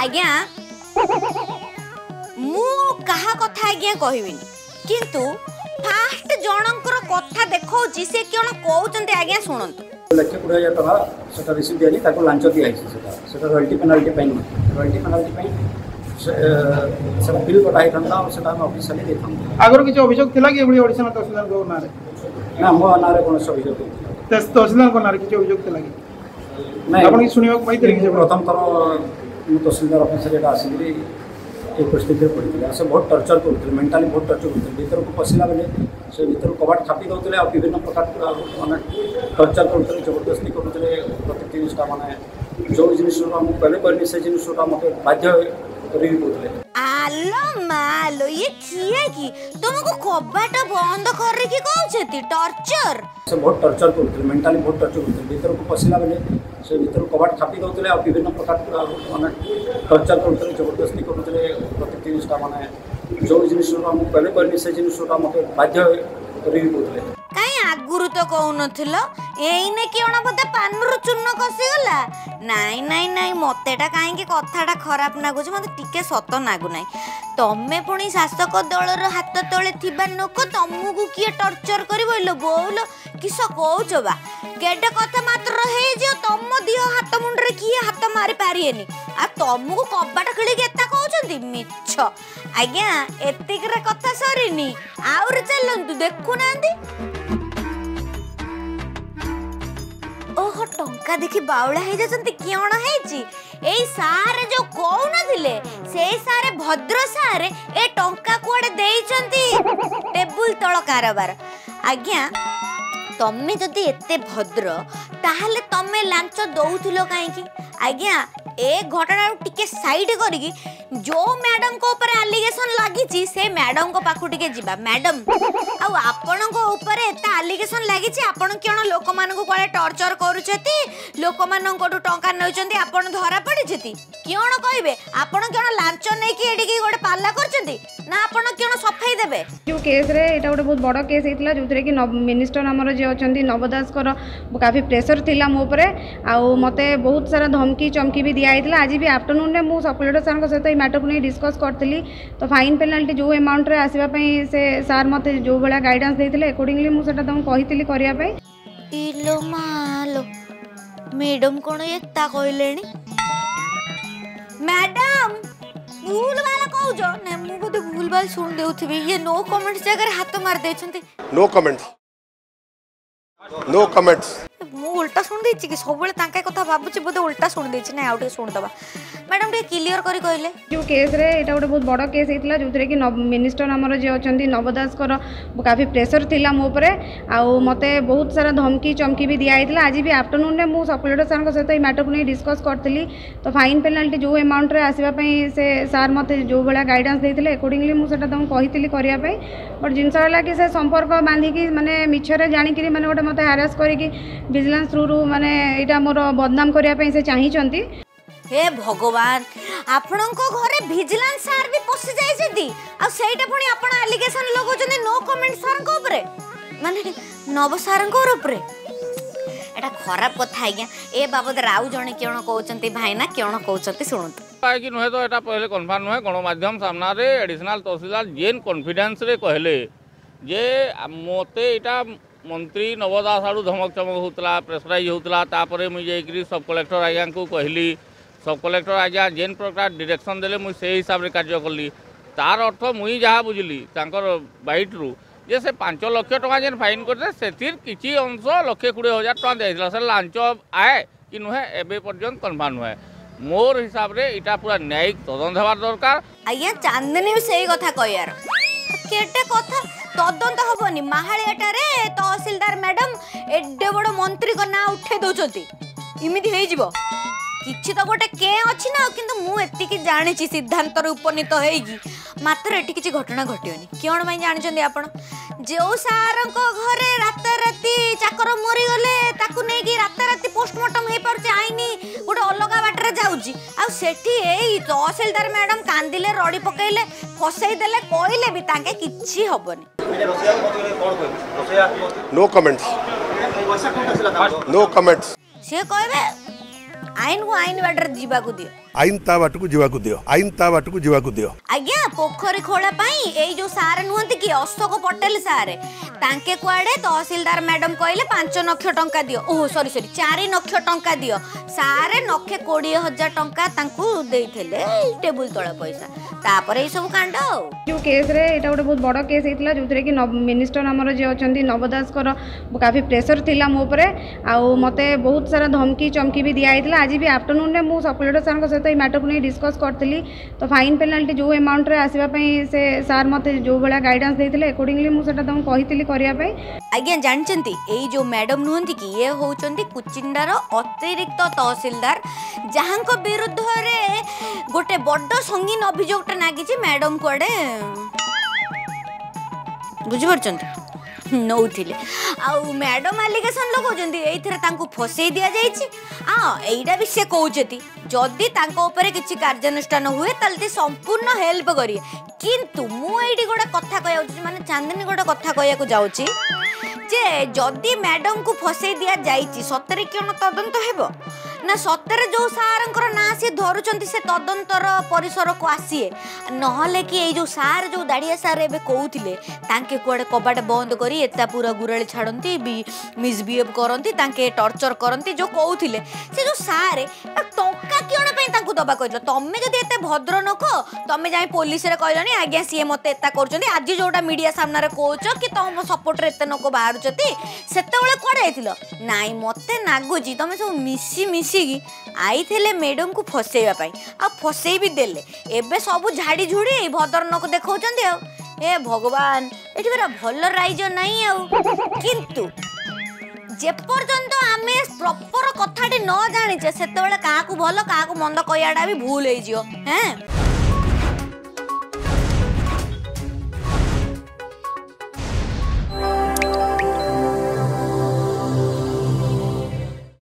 आज्ञा मु कहा कथा आज्ञा कहबिनी किंतु फास्ट जनकर कथा देखौची से कोन कहउचंते आज्ञा सुनंतु 1,20,000 टका सेटा रिसीव दियानी ताको लांच दिया है सेटा रॉयल्टी पेनाल्टी पे से बिल कटा हिथंता और सेटा हम ऑफिशियली देथंता आगर किछ अभियोग थिला कि एबडी ओडिसा तहसीलदार को नारे ना मो नारे कोन अभियोग तहसीलदार को नारे किछ अभियोग थिला कि नहीं आपण की सुनियो पाई तरीके से प्रथम तर तहसीलदार ऑफिसर एटा आसीली एक परिस्थिति पड़ता से बहुत टर्चर करते मेंटाली बहुत टर्चर करते भीतर को पशिला बेले से भीतर कबाट छापी दौले आ विभिन्न प्रकार माने टर्चर करते जबरदस्ती करते प्रत्येक जिनिसटा माने जो जिनिस पहले कहनी से जिनिसटा मत बाध्य कर आलो मालो ये किया कि तुमको कबाट बंद करे की कहउछती टर्चर से बहुत टर्चर करते मेंटाली बहुत टर्चर करते भीतर को पशिला बेले से भीतर कबाट छापी दौले आ विभिन्न प्रकार माने टर्चर करते जबरदस्ती करते प्रत्येक जिनिसटा माने जो जिनिस पहले कहनी से जिनिसटा मत बाध्य कर काई आगुरु तो कहउनथिलो एइने कियोना बते पानरु चूर्ण कसी गला नाई नाई नाई मतेटा काहे की कथाटा खराब नागुछ मते टिके सत नागु नाई तमे पुणी शासक दलर हाथ तले थिबा लोक तमगु किए टर्चर करी बोलो बोलो किस कहउछ बा केडे कथा मात्र हे जे तम दियो हाथ मुंडरे किए हाथ मारी पारिएनी आ तमगु कबाट खिली केता कहउछंती मिछ आज्ञा एतिकरे कथा सरीनी आउर चलंतु देखु नांदी ओहो टंका देखि बाउला हे जसंती कियोण हेची एई सारे जो कहू नथिले सेई सारे भद्र सारे ए टंका कुआडे देइचंती टेबुल तळ कारबार आज्ञा तमे जदि एते भद्र ताहले तमे लांच दउथिलो काहे की आज्ञा ए घटना टिके साइड करिकी जो मैडम को ऊपर एलिगेशन लागी से मैडम को पाखु टिके जिबा मैडम आ आपण को ऊपर एता एलिगेशन लागी आपण केन लोक मान को कोले टॉर्चर करूछती लोक मान को टंका नउचंती आपण धरा पड़ी छती केन कहबे आपण केन लांच नै की एडी की गोटे पाल्ला करछंती ना आपण केन सफाई देबे जो केस रे एटा गोटे बहुत बड़ केस हेतिला जोथरे की मिनिस्टर हमर जे अछंती नवदास कर काफी प्रेशर थिला मो ऊपर आ मते बहुत सारा धमकी चमकी भी दिया आज भी आफ्टरनून में मुझे सब कलेक्टर सार सहित ये मैटर को नहीं डिस्कस करी तो फाइन पेनाल्टी जो अमाउंट रे आसवाई से सार मत जो भाया गाइडेंस देते अकॉर्डिंगली मुझे कही करने इलो मालो मैडम कौन एता कहले मैडम भूल वाला कहउछ ने मु बोधे भूल वाल सुन देउथिबे ये नो कमेंट्स जगह हाथ मार देछंती नो कमेंट्स मु उल्टा सुन देछि कि सब बेले तांका कथा भाबुछि बोधे उल्टा सुन देछि ना आउटे सुन दबा मैडम टे क्लियर करी कहले जो केस रे एटा गोटे बहुत बड़ केस हेतिला जोथरे कि मिनिस्टर हमर जे अछंती नवदास कर काफी प्रेशर थिला मो ऊपर आ मते बहुत सारा धमकी चमकी भी दिया हेतिला आज भी आफ्टरनून में मुझे सब कलेक्टर सार सहित ये मैटर को नहीं डिस्कस करी तो फाइन पेनाल्टी जो अमाउंट रे आसवाई से सार मत जो भाया गाइडेंस देते अकॉर्डिंगली मुझे कही करने बट जिनस कि से संपर्क बांधिकी माने मिछरे जानिकी माने गोटे मते हारास करिकी विजिलेंस थ्रू माने एटा मोर बदनाम करने से चाहिए हे भगवान आपणको घरे विजिलेंस सार भी पसि जाइछथि आ सेटा पुनी आपण एलिगेशन लगोचने नो कमेंट सार को ऊपर माने नव सार को ऊपर एटा खराब कथा आज्ञा ए बाबद राउ जणे केण कहउचंती भाईना केण कहउचंती सुनत पाए कि नुहे तो एटा पहले कन्फर्म नुहे गणमाध्यम सामना रे एडिशनल तहसीलदार जेन कॉन्फिडेंस रे कहले जे मोते एटा मंत्री नवदास आड़ू धमक चमक होता प्रेसराइज होता तापर मुझे सब कलेक्टर आज्ञा को कहली सब कलेक्टर आज्ञा जेन प्रकार डायरेक्शन देले मुझे से हिसाब से कार्य कली तार अर्थ मुई जहाँ बुझिली बैट रु जे से 5 लाख टका जेन फाइन करते से किसी अंश 1,20,000 टका दिया से लांच आए कि नुहे एबे पर्यंत कन्फर्म नुहे मोर हिसाब से इटा पूरा न्यायिक तदंत होबार दरकार आज्ञा चांदनी सही कथा कहयार केटे कथा तदंत हबनी महाळियाटा रे तहसीलदार मैडम एडे बड़ मंत्री को ना उठे दउचंती इमिति हेइ जिवो किछि तो गोटे के अछि ना किंतु मु एतिकी जानिछि सिद्धांत रे उपनीत हेइगी मात्र एटी किछि घटना घटियोनी केण भाई जानिछन्ती आपण जो सार को घरे रात राती चाकर मरी गले ताकू नै कि रात राती पोस्टमार्टम हे परछ आइनी गोटे अलगा बाटरे जाउची आ सेठी एई तहसीलदार मैडम कांदिले रडी पकेइले फसई देले कोइले भी ताके किछि हबनी नो कमेंट्स से कहबे आईन को आईन बाटर जीवा को दियो आईन ता बाट को जीवा को दियो आईन ता बाट को जीवा को दियो आज्ञा पोखरी खोला पाई एई जो सार नुहंती कि अशोक पटेल सार तांके कुआडे तहसीलदार मैडम कहले 5 लाख टंका दियो ओह सॉरी 4 लाख टंका दियो सारे 1,20,000 टंका तांकू देइथिले टेबुल तळ पैसा तापर ए सब कांड जो केस रे एटा गोटे बहुत बड़ केस हेतिला जोथरे कि मिनिस्टर हमर जे अछंती नवदास कर काफी प्रेशर थिला मो ऊपर आउ मते बहुत सारा धमकी चमकी भी दिया हेतिला आज भी आफ्टरनून रे मु सप्लेटर सर को सहित मैटर को नहीं डिस्कस करथिली तो फाइन पेनाल्टी जो अमाउंट रे आसीबा पई से सर मते जो बड़ा गाइडेंस देथिले अकॉर्डिंगली मु सेटा तम कहितली करिया पई आज्ञा जानचंती एई जो मैडम नुहंती कि ये होचंती कुचिंडार अतिरिक्त तहसीलदार जहांको विरुद्ध रे गोटे बड्ड संगीन अभियोग नागिची मैडम कुआडे बुझी परचंती नौथिले आउ मैडम एलिगेशन लगाउछंती एइथरे तांको फसेई दिया जाईची एइटा भी से कहउछती जदि तांको ऊपर किछि कार्यानुष्ठान हुए तालते संपूर्ण हेल्प करिए किंतु मु एइटी गोटे कथा कहउछि माने चांदनी गोटे कथा कहया को जाउछि जे जदि मैडम को फसेई दिया जाईची सतरे कोन तदंत हेबो ना सतरे जो सारंकर ना से धरुचंती से तदंतर परिसर को आसीए नहले कि ए जो सार जो दाड़िया सार एबे कहउथिले तांके कुआडे कबाट बंद करी एता पूरा गुराली छाडंती मिसबिहेव करंती तांके टॉर्चर करंती जो कहउथिले से जो सार टंका किण पे तांको दबा कहलो तमे जदि एते भद्र नको तमे जाई पुलिस रे कहलनी आज्ञा सीए मते एता करचंती आज जोटा मीडिया सामने रे कहउछ कि तम सपोर्ट रे एते नको बाहरुचती सेतेबेले कोडे आइथिलो नाई मते नागुची तमे सब मिसी आईथिले मैडम को फसेइबा पाई आ फसेई भी देले एबे सब झाड़ी झुड़ी भद्रनक देखौचंती आ ए भगवान एठी बेरा भल राइज नाही आ किंतु जे पर्यंत आमे प्रॉपर कथाटी न जानिचे सेतेबेले काहा को भल काहा को मंद कयाडा भी भूल होई जियो हैं।